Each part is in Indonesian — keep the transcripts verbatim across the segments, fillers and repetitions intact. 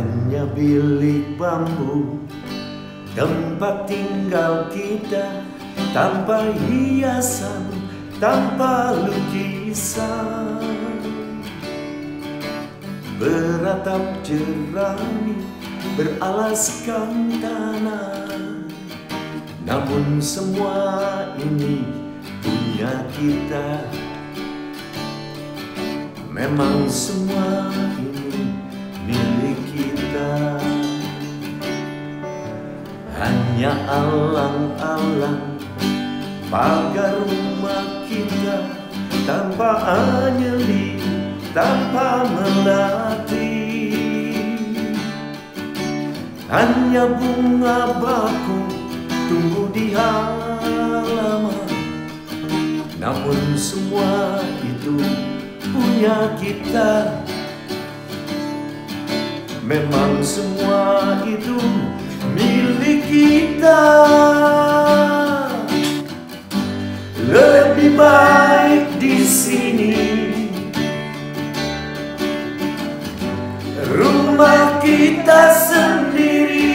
hanya bilik bambu, tempat tinggal kita, tanpa hiasan, tanpa lukisan. Beratap jerami, beralaskan tanah, namun semua ini punya kita. Memang semua ini milik kita. Hanya alang-alang pagar rumah kita, tanpa anyeli, tanpa melati. Hanya bunga bakung tumbuh di halaman, namun semua itu punya kita. Memang semua itu milik kita. Lebih baik di sini, rumah kita sendiri.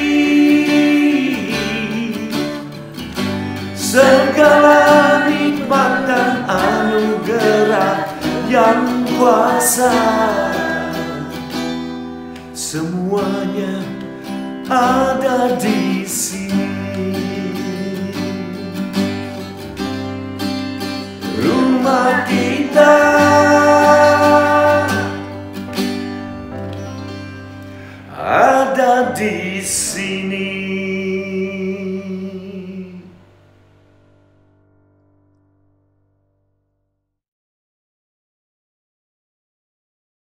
Segala nikmat dan anugerah yang kuasa, semuanya ada di sini. Rumah kita